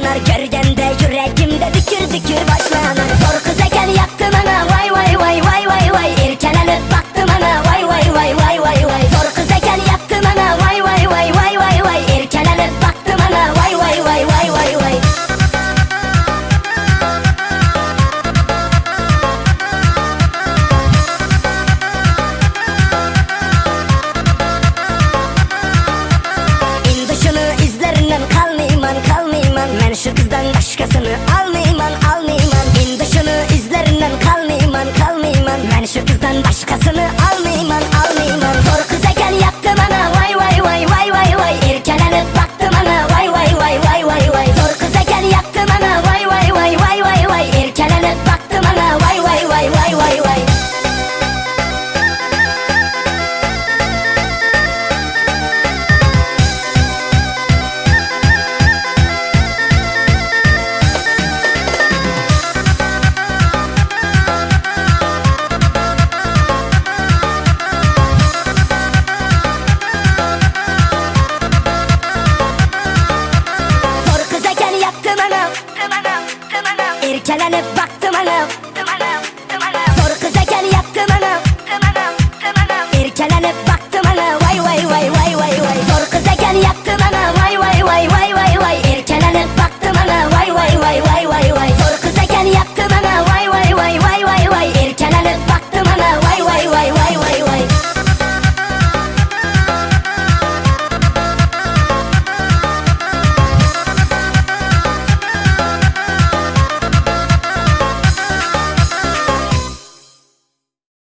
yanar, görgende yüreğimde dikir dikir başlanar. Zor kız eken yaktı bana, vay vay vay vay vay vay. İrkelenip baktı bana, vay vay vay vay vay vay. Zor kız eken yaktı bana, vay vay vay vay vay vay. İrkelenip baktı bana, vay vay vay vay vay vay. Kalmayman, men şu kızdan başkasını almayman. İn dışını izlerinden kalmayman, men şu kızdan başkasını almayman. Zor kız eken yaktı bana, vay vay vay vay vay vay. İrkelenip baktı bana, vay vay vay vay vay vay. Zor kız eken yaktı bana, vay vay vay vay vay vay. İrkelenip baktı bana, vay vay vay vay vay vay. İrkelenip bak